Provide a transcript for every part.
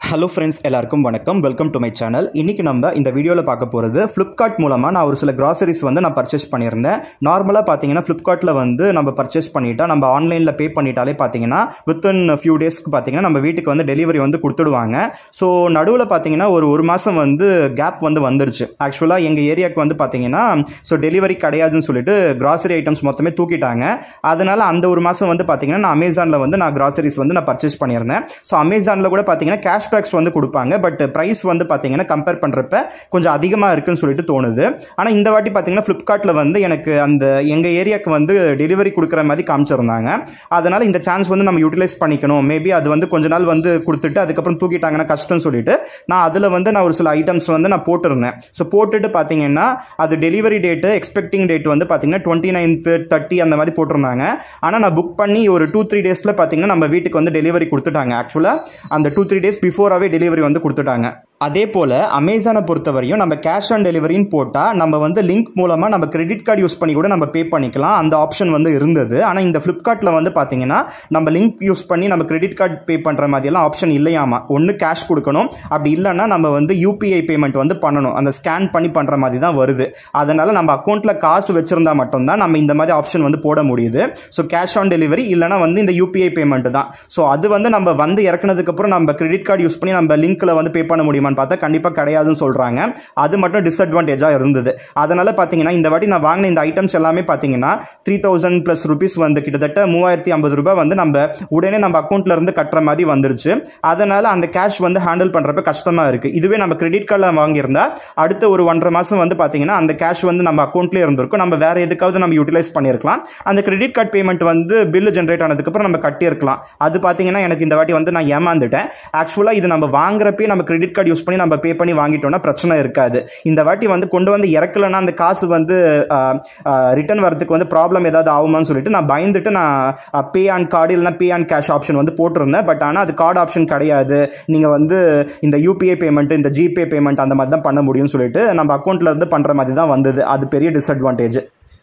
Hello friends, எல்லாருக்கும் வணக்கம். Welcome to my channel. இன்னைக்கு நம்ம இந்த வீடியோல பார்க்க போறது Flipkart மூலமா நான் ஒரு சில groceries வந்து நான் பர்ச்சேஸ் பண்ணியிருந்தேன். நார்மலா பாத்தீங்கன்னா Flipkartல வந்து நம்ம பர்ச்சேஸ் பண்ணிட்டா நம்ம ஆன்லைன்ல பே பண்ணிட்டாலே பாத்தீங்கன்னா within few daysக்கு பாத்தீங்கன்னா நம்ம வீட்டுக்கு வந்து டெலிவரி வந்து கொடுத்துடுவாங்க. சோ நடுவுல பாத்தீங்கன்னா ஒரு மாசம் வந்து கேப் வந்து வந்துருச்சு. ஆக்சுவலா எங்க ஏரியாக்கு வந்து பாத்தீங்கன்னா சோ டெலிவரி கிடையாதுன்னு சொல்லிட்டு grocery ஐட்டம்ஸ் மொத்தமே தூக்கிட்டாங்க. அதனால அந்த ஒரு மாசம் வந்து பாத்தீங்கன்னா நான் Amazonல வந்து நான் groceries வந்து நான் பர்ச்சேஸ் பண்ணியிருந்தேன். சோ Amazonல கூட பாத்தீங்கன்னா கேஷ் பேக்ஸ் வந்து கொடுப்பாங்க. பட் பிரைஸ் வந்து பாத்தீங்கன்னா கம்பேர் பண்றப்ப கொஞ்சம் அதிகமா இருக்குன்னு சொல்லிட்டு தோணுது. ஆனா இந்த வாட்டி பாத்தீங்கன்னா Flipkartல வந்து எனக்கு அந்த எங்க ஏரியாக்கு வந்து டெலிவரி கொடுக்குற மாதிரி காமிச்சிருந்தாங்க. அதனால இந்த சான்ஸ் வந்து நம்ம யூட்டிலைஸ் பண்ணிக்கணும். மேபி அது வந்து கொஞ்ச நாள் வந்து கொடுத்துட்டு அதுக்கப்புறம் தூக்கிட்டாங்கன்னா கஷ்டம்னு சொல்லிட்டு நான் அதுல வந்து நான் ஒரு சில ஐட்டம்ஸ் வந்து நான் போட்டிருந்தேன். ஸோ போட்டுட்டு பாத்தீங்கன்னா அது டெலிவரி டேட்டு எக்ஸ்பெக்டிங் டேட் வந்து பாத்தீங்கன்னா 29th 30 அந்த மாதிரி போட்டிருந்தாங்க. ஆனா நான் புக் பண்ணி ஒரு 2-3 டேஸ்ல பாத்தீங்கன்னா நம்ம வீட்டுக்கு வந்து டெலிவரி கொடுத்துட்டாங்க. ஆக்சுவலா அந்த 2-3 டேஸ் பிஃபோராவே டெலிவரி வந்து கொடுத்துட்டாங்க. அதே போல அமேசானை பொறுத்தவரையும் நம்ம கேஷ் ஆன் டெலிவரின்னு போட்டால் நம்ம வந்து லிங்க் மூலமாக நம்ம கிரெடிட் கார்டு யூஸ் பண்ணி கூட நம்ம பே பண்ணிக்கலாம். அந்த ஆப்ஷன் வந்து இருந்தது. ஆனால் இந்த Flipkartல வந்து பார்த்தீங்கன்னா நம்ம லிங்க் யூஸ் பண்ணி நம்ம கிரெடிட் கார்டு பே பண்ணுற மாதிரியெல்லாம் ஆப்ஷன் இல்லையாமா. ஒன்று கேஷ் கொடுக்கணும், அப்படி இல்லைன்னா நம்ம வந்து யூபிஐ பேமெண்ட் வந்து பண்ணணும். அந்த ஸ்கேன் பண்ணி பண்ணுற மாதிரி தான் வருது. அதனால் நம்ம அக்கௌண்ட்டில் காசு வச்சுருந்தா மட்டும்தான் நம்ம இந்த மாதிரி ஆப்ஷன் வந்து போட முடியுது. ஸோ கேஷ் ஆன் டெலிவரி இல்லைனா வந்து இந்த யூபிஐ பேமெண்ட் தான். ஸோ அது வந்து நம்ம வந்து இறக்குனதுக்கப்புறம் நம்ம கிரெடிட் கார்டு யூஸ் பண்ணி நம்ம லிங்க்ல வந்து பே பண்ண முடியுமா பார்த்தா கண்டிப்பா கிடையாதுன்னு சொல்றாங்க. அது மட்டும் டிஸ்அட்வான்டேஜா இருந்தது. அதனால பாத்தீங்கன்னா இந்த வாட்டி நான் வாங்கின இந்த ஐட்டம்ஸ் எல்லாமே பாத்தீங்கன்னா 3000+ ரூபீஸ் வந்து கிட்டத்தட்ட 3050 ரூபாய் வந்து நம்ம உடனே நம்ம அக்கௌண்ட்ல இருந்து கட்டுற மாதிரி வந்துருச்சு. அதனால அந்த கேஷ் வந்து ஹேண்டில் பண்றப்ப கஷ்டமா இருக்கு. இதுவே நம்ம கிரெடிட் கார்டில் வாங்கியிருந்தா அடுத்த ஒரு 1.5 மாசம் வந்து பாத்தீங்கன்னா அந்த கேஷ் வந்து நம்ம அக்கௌண்ட்லயே இருந்திருக்கும். நம்ம வேற எதுக்காவது நம்ம யூட்டிலைஸ் பண்ணிருக்கலாம். அந்த கிரெடிட் கார்டு பேமெண்ட் வந்து பில் ஜென்ரேட் ஆனதுக்கு அப்புறம் நம்ம கட்டியிருக்கலாம். அது பாத்தீங்கன்னா எனக்கு இந்த வாட்டி வந்து நான் ஏமாந்துட்டேன். ஆக்சுவலா இது நம்ம வாங்குறப்பே நம்ம கிரெடிட் கார்டு யூஸ் பண்ணி நம்ம பே பண்ணி வாங்கிட்டோம்னா பிரச்சனை இருக்காது. இந்த வாட்டி வந்து கொண்டு வந்து இறக்கலன்னா அந்த காசு வந்து ரிட்டர்ன் வரதுக்கு வந்து ப்ராப்ளம் ஏதாவது ஆகுமான்னு சொல்லிட்டு நான் பயந்துட்டு நான் பே ஆன் கார்டு இல்லைனா பே ஆன் கேஷ் ஆப்ஷன் வந்து போட்டிருந்தேன். பட் ஆனால் அது கார்டு ஆப்ஷன் கிடையாது. நீங்கள் வந்து இந்த யூபிஐ பேமெண்ட் இந்த ஜிபே பேமெண்ட் அந்த மாதிரி தான் பண்ண முடியும்னு சொல்லிட்டு நம்ம அக்கௌண்ட்ல இருந்து பண்ற மாதிரி தான் வந்தது. அது பெரிய டிஸ்அட்வான்டேஜ்.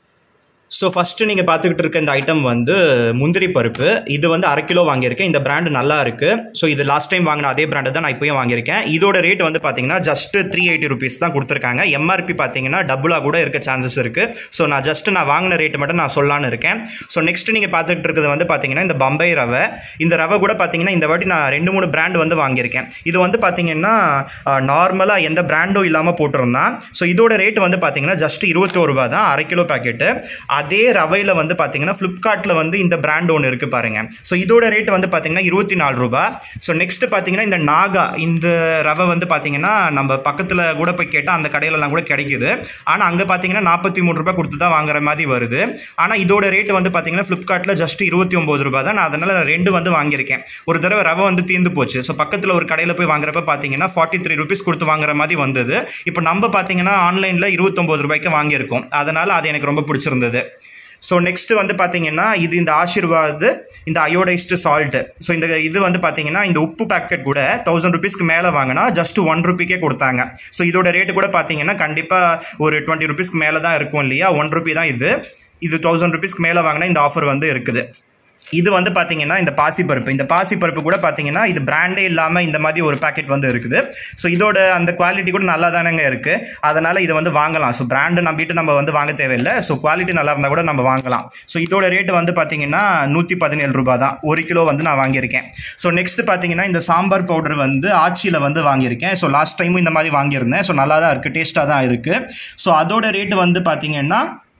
ஸோ ஃபஸ்ட்டு நீங்கள் பார்த்துக்கிட்டு இருக்க இந்த ஐட்டம் வந்து முந்திரி பருப்பு. இது வந்து 1/2 கிலோ வாங்கியிருக்கேன். இந்த பிராண்டு நல்லா இருக்கு. ஸோ இது லாஸ்ட் டைம் வாங்கின அதே பிராண்டு தான் நான் இப்போயும் வாங்கியிருக்கேன். இதோட ரேட் வந்து பார்த்தீங்கன்னா ஜஸ்ட் 380 ரூபீஸ் தான் கொடுத்துருக்காங்க. எம்ஆர்பி பார்த்தீங்கன்னா டபுளாக கூட இருக்க சான்சஸ் இருக்கு. ஸோ நான் வாங்கின ரேட்டு மட்டும் நான் சொல்லலான்னு இருக்கேன். ஸோ நெக்ஸ்ட் நீங்கள் பார்த்துக்கிட்டு இருக்கிறது வந்து பார்த்தீங்கன்னா இந்த பம்பை ரவை. இந்த ரவை கூட பார்த்தீங்கன்னா இந்த வாட்டி நான் 2-3 பிராண்ட் வந்து வாங்கியிருக்கேன். இது வந்து பார்த்தீங்கன்னா நார்மலாக எந்த பிராண்டும் இல்லாமல் போட்டிருந்தான். ஸோ இதோட ரேட் வந்து பார்த்தீங்கன்னா ஜஸ்ட் 21 ரூபா தான் 1/2 கிலோ பேக்கெட்டு. அதே ரவையில வந்து பாத்தீங்கன்னா Flipkartல வந்து இந்த பிராண்ட் ஒன்று இருக்கு பாருங்க. ஸோ இதோட ரேட் வந்து பாத்தீங்கன்னா 24 ரூபாய். ஸோ நெக்ஸ்ட் பாத்தீங்கன்னா இந்த நாகா இந்த ரவை வந்து பாத்தீங்கன்னா நம்ம பக்கத்துல கூட போய் கேட்டால் அந்த கடையிலலாம் கூட கிடைக்குது. ஆனா அங்க பாத்தீங்கன்னா 43 ரூபாய் கொடுத்து தான் வாங்குற மாதிரி வருது. ஆனா இதோட ரேட் வந்து பாத்தீங்கன்னா Flipkartல ஜஸ்ட் 29 ரூபாய் தான். நான் அதனால 2 வந்து வாங்கியிருக்கேன். ஒரு தடவை ரவை வந்து தீர்ந்து போச்சு. ஸோ பக்கத்துல ஒரு கடையில போய் வாங்குறப்ப பாத்தீங்கன்னா 43 ரூபீஸ் கொடுத்து வாங்குற மாதிரி வந்தது. இப்போ நம்ம பாத்தீங்கன்னா ஆன்லைன்ல 29 ரூபாய்க்கு வாங்கியிருக்கோம். அதனால அது எனக்கு ரொம்ப பிடிச்சிருந்தது. ஸோ நெக்ஸ்ட் வந்து பார்த்தீங்கன்னா இது இந்த ஆசீர்வாத் இந்த அயோடைஸ்டு சால்ட். ஸோ இது வந்து பார்த்தீங்கன்னா இந்த உப்பு பேக்கெட் கூட 1000 ரூபீஸ்க்கு மேலே வாங்கினா ஜஸ்ட் 1 ரூபிக்கே கொடுத்தாங்க. ஸோ இதோட ரேட்டு கூட பார்த்தீங்கன்னா கண்டிப்பாக ஒரு 20 ரூபீஸ்க்கு மேலே தான் இருக்கும் இல்லையா. 1 ரூபி தான் இது 1000 ரூபீஸ்க்கு மேலே வாங்கினா இந்த ஆஃபர் வந்து இருக்குது. இது வந்து பாத்தீங்கன்னா இந்த பாசிப்பருப்பு. இந்த பாசிப்பருப்பு கூட பாத்தீங்கன்னா இது பிராண்டே இல்லாம இந்த மாதிரி ஒரு பாக்கெட் வந்து இருக்குது. ஸோ இதோட அந்த குவாலிட்டி கூட நல்லா தானங்க இருக்கு. அதனால இதை வந்து வாங்கலாம். ஸோ பிராண்டு நம்பிட்டு நம்ம வந்து வாங்க தேவையில்லை. ஸோ குவாலிட்டி நல்லா இருந்தா கூட நம்ம வாங்கலாம். ஸோ இதோட ரேட் வந்து பாத்தீங்கன்னா 117 ரூபாய் தான். 1 கிலோ வந்து நான் வாங்கியிருக்கேன். ஸோ நெக்ஸ்ட் பாத்தீங்கன்னா இந்த சாம்பார் பவுடர் வந்து ஆச்சியில வந்து வாங்கியிருக்கேன். ஸோ லாஸ்ட் டைமும் இந்த மாதிரி வாங்கியிருந்தேன். ஸோ நல்லா தான் இருக்கு, டேஸ்டா தான் இருக்கு. ஸோ அதோட ரேட் வந்து பாத்தீங்கன்னா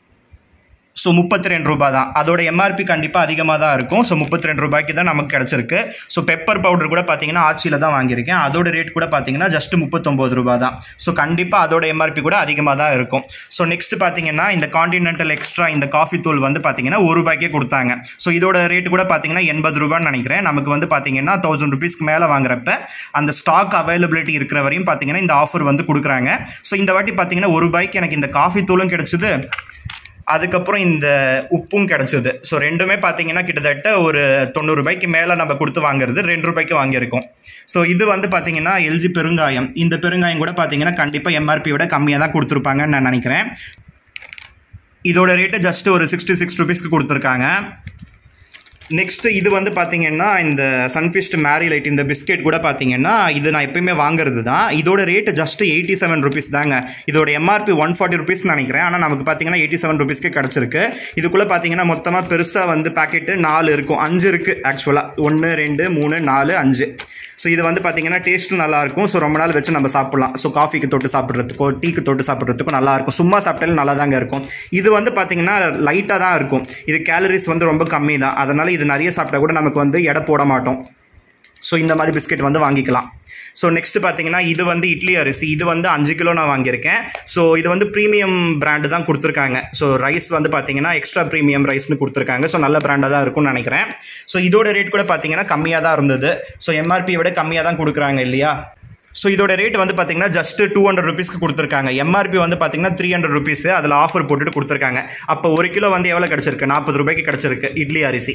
32 ரூபாய் தான். அதோட எம்ஆர்பி கண்டிப்பாக அதிகமாக தான் இருக்கும். ஸோ 32 ரூபாய்க்கு தான் நமக்கு கிடைச்சிருக்கு. ஸோ பெப்பர் பவுடர் கூட பார்த்தீங்கன்னா ஆச்சியில் தான் வாங்கியிருக்கேன். அதோட ரேட் கூட பார்த்தீங்கன்னா ஜஸ்ட் 39 ரூபாய் தான். ஸோ கண்டிப்பாக அதோட எம்ஆர்பி கூட அதிகமாக தான் இருக்கும். ஸோ நெக்ஸ்ட் பார்த்தீங்கன்னா இந்த கான்டினென்டல் எக்ஸ்ட்ரா இந்த காஃபி தூள் வந்து பார்த்தீங்கன்னா 1 ரூபாய்க்கே கொடுத்தாங்க. ஸோ இதோட ரேட் கூட பார்த்தீங்கன்னா 80 ரூபான்னு நினைக்கிறேன். நமக்கு வந்து பார்த்தீங்கன்னா 1000 ரூபீஸ்க்கு மேலே வாங்குறப்ப அந்த ஸ்டாக் அவைலபிலிட்டி இருக்கிற வரையும் பார்த்தீங்கன்னா இந்த ஆஃபர் வந்து கொடுக்குறாங்க. ஸோ இந்த வாட்டி பார்த்தீங்கன்னா 1 ரூபாய்க்கு எனக்கு இந்த காஃபி தூளும் கிடைச்சது, அதுக்கப்புறம் இந்த உப்பும் கிடைச்சது. ஸோ ரெண்டுமே பார்த்தீங்கன்னா கிட்டத்தட்ட ஒரு 90 ரூபாய்க்கு மேலே நம்ம கொடுத்து வாங்குறது 2 ரூபாய்க்கு வாங்கியிருக்கோம். ஸோ இது வந்து பார்த்தீங்கன்னா எல்ஜி பெருங்காயம். இந்த பெருங்காயம் கூட பார்த்தீங்கன்னா கண்டிப்பாக எம்ஆர்பி விட கம்மியாக தான் கொடுத்துருப்பாங்கன்னு நான் நினைக்கிறேன். இதோட ரேட்டு ஜஸ்ட் ஒரு 66 ரூபீஸ்க்கு கொடுத்துருக்காங்க. நெக்ஸ்ட் இது வந்து பார்த்தீங்கன்னா இந்த சன்ஃபிஸ்ட் மேரி லைட் இந்த பிஸ்கெட் கூட பார்த்தீங்கன்னா இது நான் எப்பயுமே வாங்குறது தான். இதோட ரேட் ஜஸ்ட் 87 ருபீஸ் தாங்க. இதோட எம்ஆர்பி 140 ருபீஸ் நினைக்கிறேன். ஆனால் நமக்கு பார்த்தீங்கன்னா 87 ருபீஸ்க்கு கிடச்சிருக்கு. இதுக்குள்ளே பார்த்தீங்கன்னா மொத்தமாக பெருசாக வந்து பேக்கெட்டு 4 இருக்கும், 5 இருக்குது ஆக்சுவலாக. 1 2 3 4 5. ஸோ இது வந்து பார்த்தீங்கன்னா டேஸ்ட்டும் நல்லாயிருக்கும். ஸோ ரொம்ப நாள் வச்சு நம்ம சாப்பிட்லாம். ஸோ காஃபிக்கு தொட்டு சாப்பிட்றதுக்கோ டீக்கு தொட்டு சாப்பிட்றதுக்கும் நல்லாயிருக்கும். சும்மா சாப்பிட்டாலும் நல்லா தாங்க இருக்கும். இது வந்து பார்த்தீங்கன்னா லைட்டாக தான் இருக்கும். இது கேலரிஸ் வந்து ரொம்ப கம்மி தான். அதனால் இது நிறைய சாப்பிட்டா கூட நமக்கு வந்து எடை போட மாட்டோம். ஸோ இந்த மாதிரி பிஸ்கெட் வந்து வாங்கிக்கலாம். ஸோ நெக்ஸ்ட் பார்த்தீங்கன்னா இது வந்து இட்லி அரிசி. இது வந்து 5 கிலோ நான் வாங்கியிருக்கேன். ஸோ இது வந்து ப்ரீமியம் பிராண்டு தான் கொடுத்துருக்காங்க. ஸோ ரைஸ் வந்து பார்த்தீங்கன்னா எக்ஸ்ட்ரா ப்ரீமியம் ரைஸ்னு கொடுத்துருக்காங்க. ஸோ நல்ல பிராண்டாக தான் இருக்கும்னு நினைக்கிறேன். ஸோ இதோட ரேட் கூட பார்த்தீங்கன்னா கம்மியாக தான் இருந்தது. ஸோ எம்ஆர்பியை விட கம்மியாக தான் கொடுக்குறாங்க இல்லையா. ஸோ இதோட ரேட் வந்து பார்த்தீங்கன்னா ஜஸ்ட் 200 ருபீஸ்க்கு கொடுத்துருக்காங்க. எம்ஆர்பி வந்து பார்த்தீங்கன்னா 300 ருபீஸ். அதில் ஆஃபர் போட்டுட்டு கொடுத்துருக்காங்க. அப்போ 1 கிலோ வந்து எவ்வளோ கிடச்சிருக்கு? 40 ரூபாய்க்கு கிடச்சிருக்கு இட்லி அரிசி.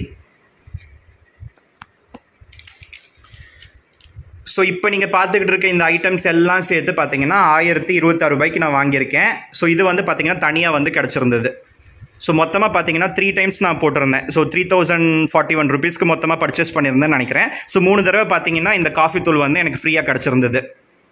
ஸோ இப்போ நீங்கள் பார்த்துக்கிட்டு இருக்க இந்த ஐட்டம்ஸ் எல்லாம் சேர்த்து பார்த்தீங்கன்னா 1026 ரூபாய்க்கு நான் வாங்கியிருக்கேன். ஸோ இது வந்து பார்த்தீங்கன்னா தனியாக வந்து கிடச்சிருந்தது. ஸோ மொத்தமாக பார்த்தீங்கன்னா 3 டைம்ஸ் நான் போட்டிருந்தேன். ஸோ 3041 ருபீஸ்க்கு மொத்தமாக பர்ச்சேஸ் பண்ணியிருந்தேன்னு நினைக்கிறேன். ஸோ 3 தடவை பார்த்தீங்கன்னா இந்த காஃபி தூள் வந்து எனக்கு ஃப்ரீயாக கிடச்சிருந்தது.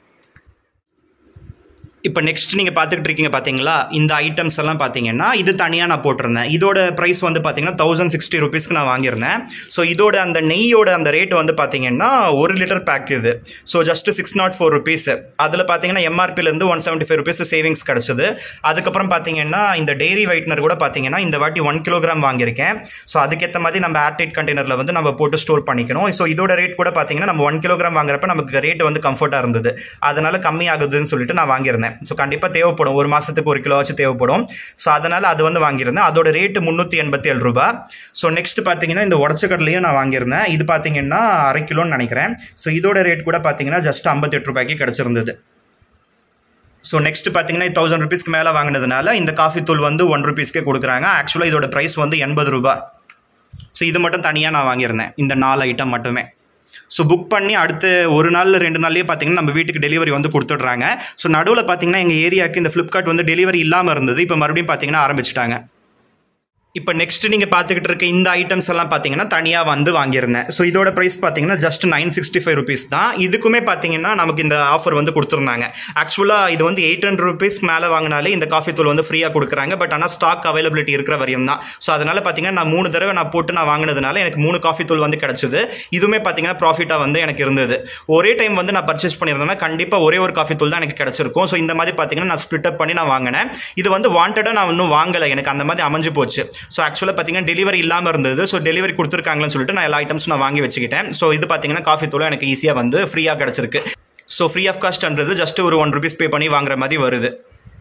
இப்போ நெக்ஸ்ட் நீங்கள் பார்த்துக்கிட்டு இருக்கீங்க பார்த்தீங்களா, இந்த ஐட்டம்ஸ் எல்லாம் பார்த்தீங்கன்னா இது தனியாக நான் போட்டிருந்தேன். இதோட ப்ரைஸ் வந்து பார்த்தீங்கன்னா 1060 ருபீஸ்க்கு நான் வாங்கியிருந்தேன். ஸோ இதோட அந்த நெய்யோட அந்த ரேட் வந்து பார்த்தீங்கன்னா 1 லிட்டர் பேக் இது. So just 604 rupees. அதில் பார்த்தீங்கன்னா எம்ஆர்பிலேருந்து 175 ருபீஸ் சேவிங்ஸ் கிடச்சிது. அதுக்கப்புறம் பார்த்தீங்கன்னா இந்த டெய்ரி வைட்னர் கூட பார்த்தீங்கன்னா இந்த வாட்டி 1 கிலோகிராம் வாங்கியிருக்கேன். ஸோ அதுக்கேற்ற மாதிரி நம்ம ஏர்டைட் கண்டெய்னரில் வந்து நம்ம போட்டு ஸ்டோர் பண்ணிக்கணும். ஸோ இதோட ரேட் கூட பார்த்தீங்கன்னா நம்ம 1 கிலோகிராம் வாங்குறப்ப நமக்கு ரேட் வந்து கம்ஃபர்ட்டாக இருந்தது. அதனால கம்மி ஆகுதுன்னு சொல்லிட்டு நான் வாங்கியிருந்தேன். ஸோ கண்டிப்பாக தேவைப்படும், ஒரு மாதத்துக்கு 1 கிலோ வச்சு தேவைப்படும். ஸோ அதனால் அது வந்து வாங்கியிருந்தேன். அதோட ரேட்டு 387 ரூபாய். ஸோ நெக்ஸ்ட் பார்த்தீங்கன்னா இந்த உடச்ச கடலையும் நான் வாங்கியிருந்தேன். இது பார்த்தீங்கன்னா 1/2 கிலோன்னு நினைக்கிறேன். ஸோ இதோட ரேட் கூட பார்த்தீங்கன்னா ஜஸ்ட் 58 ரூபாய்க்கு கிடச்சிருந்தது. ஸோ நெக்ஸ்ட் பார்த்தீங்கன்னா 1000 ருபீஸ்க்கு மேலே வாங்கினதுனால இந்த காஃபி தூள் வந்து 1 ருபீஸ்க்கே கொடுக்குறாங்க. ஆக்சுவலாக இதோட ப்ரைஸ் வந்து 80 ரூபாய். ஸோ இது மட்டும் தனியாக நான் வாங்கியிருந்தேன், இந்த 4 ஐட்டம் மட்டுமே. ஸோ புக் பண்ணி அடுத்து 1 நாள் 2 நாள்லேயே பார்த்தீங்கன்னா நம்ம வீட்டுக்கு டெலிவரி வந்து கொடுத்துட்றாங்க. ஸோ நடுவில் பார்த்தீங்கன்னா எங்கள் ஏரியாவுக்கு இந்த ஃப்ளிப்கார்ட் வந்து டெலிவரி இல்லாமல் இருந்தது. இப்போ மறுபடியும் பார்த்தீங்கன்னா ஆரம்பிச்சிட்டாங்க. இப்போ நெக்ஸ்ட் நீங்கள் பார்த்துக்கிட்டு இருக்க இந்த ஐட்டம்ஸ் எல்லாம் பார்த்தீங்கன்னா தனியாக வந்து வாங்கியிருந்தேன். ஸோ இதோட ப்ரைஸ் பார்த்தீங்கன்னா ஜஸ்ட் 965 ருபீஸ் தான். இதுக்குமே பார்த்தீங்கன்னா நமக்கு இந்த ஆஃபர் வந்து கொடுத்துருந்தாங்க. ஆக்சுவலாக இது வந்து 800 ருபீஸ் மேலே வாங்கினாலே இந்த காஃபி தூள் வந்து ஃப்ரீயாக கொடுக்குறாங்க. பட் ஆனால் ஸ்டாக் அவைலபிலிட்டி இருக்கிற வரையும் தான். ஸோ அதனால் பார்த்தீங்கன்னா நான் 3 தடவை நான் போட்டு நான் வாங்கினதுனால எனக்கு 3 காஃபி தூள் வந்து கிடச்சிது. இதுவுமே பார்த்தீங்கன்னா ப்ராஃபிட்டாக வந்து எனக்கு இருந்தது. ஒரே டைம் வந்து நான் பர்ச்சேஸ் பண்ணியிருந்தேன்னா கண்டிப்பாக ஒரே ஒரு காஃபி தூள் தான் எனக்கு கிடச்சிருக்கும். ஸோ இந்த மாதிரி பார்த்தீங்கன்னா நான் ஸ்ப்ளிட் அப் பண்ணி நான் வாங்கினேன். இது வந்து வாண்டடாக நான் இன்னும் வாங்கலை, எனக்கு அந்த மாதிரி அமைஞ்சு போச்சு. ஸோ ஆக்சுவலாக பார்த்தீங்கன்னா டெலிவரி இல்லாமல் இருந்தது. ஸோ டெலிவரி கொடுத்துருக்காங்கன்னு சொல்லிட்டு நான் எல்லா ஐட்டம்ஸும் நான் வாங்கி வச்சுக்கிட்டேன். ஸோ இது பார்த்தீங்கன்னா காஃபி தூளும் எனக்கு ஈஸியாக வந்து ஃப்ரீயாக கிடச்சிருக்கு. ஸோ ஃப்ரீ ஆஃப் காஸ்ட்ன்றது ஜஸ்ட் ஒரு 1 ருபீஸ் பே பண்ணி வாங்குற மாதிரி வருது.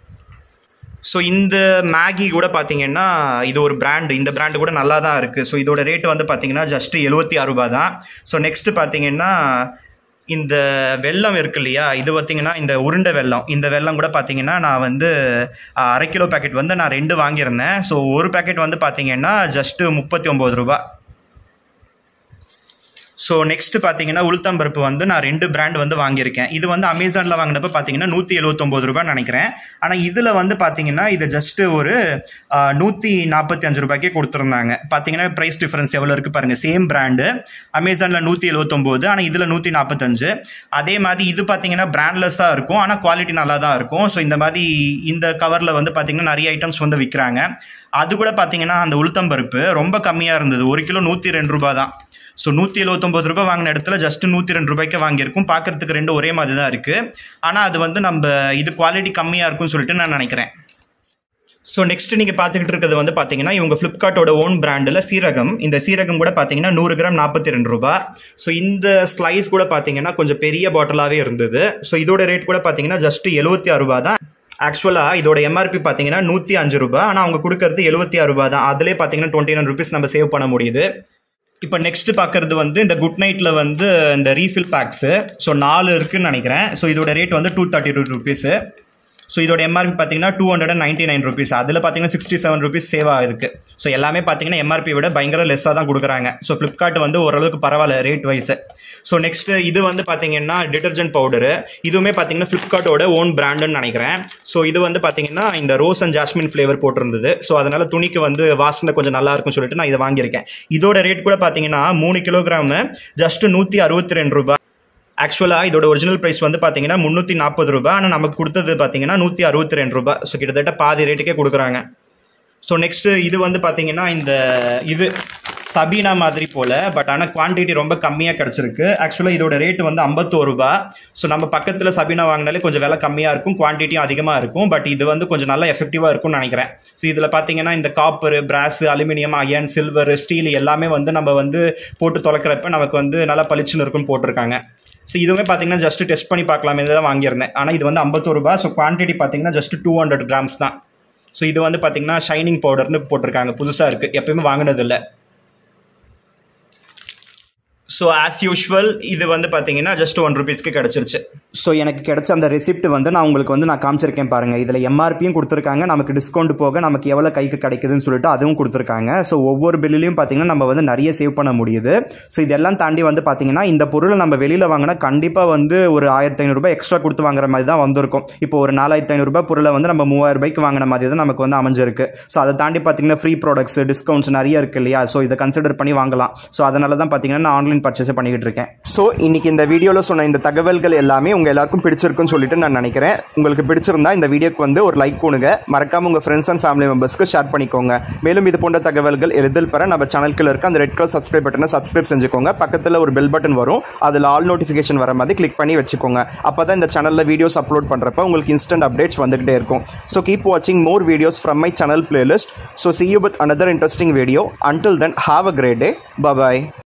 ஸோ இந்த மேகி கூட பார்த்தீங்கன்னா இது ஒரு பிராண்டு. இந்த பிராண்டு கூட நல்லா தான் இருக்குது. ஸோ இதோட ரேட் வந்து பார்த்தீங்கன்னா ஜஸ்ட் 76 ரூபா தான். ஸோ நெக்ஸ்ட் பார்த்தீங்கன்னா இந்த வெல்லம் இருக்கு இல்லையா, இது பார்த்தீங்கன்னா இந்த உருண்டை வெல்லம், இந்த வெல்லம் கூட பார்த்தீங்கன்னா நான் வந்து 1/2 கிலோ பேக்கெட் வந்து நான் 2 வாங்கியிருந்தேன். ஸோ ஒரு பேக்கெட் வந்து பார்த்தீங்கன்னா ஜஸ்ட் 39 ரூபா. ஸோ நெக்ஸ்ட் பார்த்தீங்கன்னா உளுத்தம்பருப்பு வந்து நான் 2 பிராண்ட் வந்து வாங்கியிருக்கேன். இது வந்து அமேசானில் வாங்கினப்போ பார்த்தீங்கன்னா 179 ரூபான்னு நினைக்கிறேன். ஆனால் இதில் வந்து பார்த்தீங்கன்னா இது ஜஸ்ட் ஒரு 145 ரூபாய்க்கே கொடுத்துருந்தாங்க. பார்த்தீங்கன்னா ப்ரைஸ் டிஃபரன்ஸ் எவ்வளோ இருக்குது பாருங்கள். சேம் பிராண்டு அமேசானில் 179, ஆனால் இதில் 145. அதே மாதிரி இது பார்த்தீங்கன்னா பிராண்ட்லெஸ்ஸாக இருக்கும், ஆனால் குவாலிட்டி நல்லா தான் இருக்கும். ஸோ இந்த மாதிரி இந்த கவரில் வந்து பார்த்தீங்கன்னா நிறைய ஐட்டம்ஸ் வந்து விற்கிறாங்க. அது கூட பார்த்தீங்கன்னா அந்த உளுத்தம்பருப்பு ரொம்ப கம்மியாக இருந்தது. 1 கிலோ 102 ரூபா தான். ஸோ 179 ரூபாய் வாங்கின இடத்துல ஜஸ்ட் 102 ரூபாய்க்கு வாங்கியிருக்கும். பார்க்கறதுக்கு 2 ஒரே மாதிரி தான் இருக்குது. ஆனால் அது வந்து நம்ம இது குவாலிட்டி கம்மியாக இருக்கும்னு சொல்லிட்டு நான் நினைக்கிறேன். ஸோ நெக்ஸ்ட் நீங்கள் பார்த்துக்கிட்டு இருக்கிறது வந்து பார்த்தீங்கன்னா இவங்க ஃப்ளிப்கார்ட்டோட ஓன் பிராண்டில் சீரகம். இந்த சீரகம் கூட பார்த்தீங்கன்னா 100 கிராம் 42 ரூபா. ஸோ இந்த ஸ்லைஸ் கூட பார்த்தீங்கன்னா கொஞ்சம் பெரிய பாட்டிலாகவே இருந்தது. ஸோ இதோட ரேட் கூட பார்த்தீங்கன்னா ஜஸ்ட் 76 ரூபா தான். ஆக்சுவலாக இதோட எம்ஆர்பி பார்த்தீங்கன்னா 105 ரூபா. ஆனால் அவங்க கொடுக்கறது 76 ரூபா தான். அதிலே பார்த்தீங்கன்னா 29 ருபீஸ் நம்ம சேவ் பண்ண முடியுது. இப்போ நெக்ஸ்ட் பார்க்குறது வந்து இந்த குட் நைட்டில் வந்து இந்த ரீஃபில் பேக்ஸு. ஸோ 4 இருக்குதுன்னு நினைக்கிறேன். ஸோ இதோட ரேட் வந்து 232 ருபீஸு. ஸோ இதோட எம்ஆர்பி பார்த்தீங்கன்னா 299 rupees. அதில் பார்த்தீங்கன்னா 67 rupees சேவ் ஆகிருக்கு. ஸோ எல்லாமே பார்த்தீங்கன்னா எம்ஆர்பி விட பயங்கர லெஸ்ஸாக தான் கொடுக்குறாங்க. ஸோ ஃப்ளிப்கார்ட் வந்து ஓரளவுக்கு பரவாயில்ல ரேட் வைஸ். ஸோ நெக்ஸ்ட் இது வந்து பார்த்தீங்கன்னா டிடர்ஜென்ட் பவுடரு. இதுவுமே பார்த்தீங்கன்னா ஃப்ளிப்கார்ட்டோட ஓன் பிராண்டுன்னு நினைக்கிறேன். ஸோ இது வந்து பார்த்தீங்கன்னா இந்த ரோஸ் அண்ட் ஜாஸ்மின் ஃப்ளேவர் போட்டிருந்தது. ஸோ அதனால துணிக்கு வந்து வாசனை கொஞ்சம் நல்லா இருக்கும்னு சொல்லிட்டு நான் இதை வாங்கியிருக்கேன். இதோட ரேட் கூட பார்த்தீங்கன்னா 3 கிலோகிராம் ஜஸ்ட் 162 ரூபாய். ஆக்சுவலாக இதோட ஒரிஜினல் ப்ரைஸ் வந்து பார்த்தீங்கன்னா 340 ரூபாய். ஆனால் நமக்கு கொடுத்தது பார்த்தீங்கன்னா 162 ரூபாய். ஸோ கிட்டத்தட்ட பாதி ரேட்டுக்கே கொடுக்குறாங்க. ஸோ நெக்ஸ்ட்டு இது வந்து பார்த்தீங்கன்னா இந்த இது சபீனா மாதிரி போல், பட் ஆனால் குவான்டிட்டி ரொம்ப கம்மியாக கிடச்சிருக்கு. ஆக்சுவலாக இதோட ரேட் வந்து 51 ரூபாய். ஸோ நம்ம பக்கத்தில் சபீனா வாங்கினாலே கொஞ்சம் விலை கம்மியாக இருக்கும், குவான்டிட்டியும் அதிகமாக இருக்கும். பட் இது வந்து கொஞ்சம் நல்லா எஃபெக்டிவாக இருக்கும்னு நினைக்கிறேன். ஸோ இதில் பார்த்தீங்கன்னா இந்த copper, brass, aluminium, iron, silver, steel எல்லாமே வந்து நம்ம வந்து போட்டு தொலைக்கிறப்ப நமக்கு வந்து நல்லா பளிச்சுன்னு இருக்குன்னு போட்டிருக்காங்க. ஸோ இதுவுமே பார்த்தீங்கன்னா ஜஸ்ட் டெஸ்ட் பண்ணி பார்க்கலாமே தான் வாங்கியிருந்தேன். ஆனால் இது வந்து 51 ரூபாய். ஸோ குவான்டிட்டி பார்த்தீங்கன்னா ஜஸ்ட் 200 கிராம்ஸ் தான். ஸோ இது வந்து பார்த்தீங்கன்னா ஷைனிங் பவுடர்னு போட்டிருக்காங்க, புதுசாக இருக்குது, எப்பயுமே வாங்கினதில்லை. ஸோ ஆஸ் யூஷுவல் இது வந்து பார்த்தீங்கன்னா ஜஸ்ட் 1 rupeesக்கு கிடச்சிருச்சு. ஸோ எனக்கு கிடைச்ச அந்த ரெசிப்ட் வந்து நான் உங்களுக்கு வந்து நான் காமிச்சிருக்கேன் பாருங்கள். இதில் எம்ஆர்பியும் கொடுத்துருக்காங்க, நமக்கு டிஸ்கவுண்ட் போக நமக்கு எவ்வளோ கைக்கு கிடைக்குதுன்னு சொல்லிட்டு அதுவும் கொடுத்துருக்காங்க. ஸோ ஒவ்வொரு பில்லையும் பார்த்தீங்கன்னா நம்ம வந்து நிறைய சேவ் பண்ண முடியுது. ஸோ இதெல்லாம் தாண்டி வந்து பார்த்தீங்கன்னா இந்த பொருளை நம்ம வெளியில் வாங்கினா கண்டிப்பாக வந்து ஒரு 1500 ரூபாய் எக்ஸ்ட்ரா கொடுத்து வாங்குற மாதிரி தான் வந்திருக்கும். இப்போ ஒரு 4500 ரூபாய் பொருளை வந்து நம்ம 3000 ரூபாய்க்கு வாங்கின மாதிரி தான் நமக்கு வந்து அமைஞ்சிருக்கு. ஸோ அதை தாண்டி பார்த்தீங்கன்னா ஃப்ரீ ப்ராடக்ட்ஸ், டிஸ்கவுண்ட்ஸ் நிறைய இருக்குது இல்லையா? ஸோ இதை கன்சிடர் பண்ணி வாங்கலாம். ஸோ அதனால தான் பார்த்தீங்கன்னா நான் ஆன்லைன் பர்ச்சேஸ் பண்ணிக்கிட்டு இருக்கேன். ஸோ இன்னைக்கு இந்த வீடியோவில் சொன்ன இந்த தகவல்கள் எல்லாமே உங்கள் எல்லாருக்கும் பிடிச்சிருக்குன்னு சொல்லிட்டு நான் நினைக்கிறேன். உங்களுக்கு பிடிச்சிருந்தா இந்த வீடியோக்கு வந்து ஒரு லைக் கொடுங்க, மறக்காம உங்கள் ஃப்ரெண்ட்ஸ் அண்ட் ஃபேமிலி மெம்பர்ஸ்க்கு ஷேர் பண்ணிக்கோங்க. மேலும் இது போன்ற தகவல்கள் எளிதில் பெற நம்ம சேனலுக்கு இருக்க அந்த ரெட் கலர் சப்ஸ்கிரைப் பட்டனை சப்ஸ்கிரைப் செஞ்சுக்கோங்க. பக்கத்தில் ஒரு பெல் பட்டன் வரும், அதில் ஆல் நோட்டிஃபிகேஷன் வர மாதிரி கிளிக் பண்ணி வச்சுக்கோங்க. அப்போ தான் இந்த சேனலில் வீடியோஸ் அப்லோட் பண்ணுறப்ப உங்களுக்கு இன்ஸ்டன்ட் அப்டேட்ஸ் வந்துகிட்டே இருக்கும். ஸோ கீப் வாட்சிங் more videos from my channel playlist. So see you with another interesting video. Until then, have a great day. Bye bye.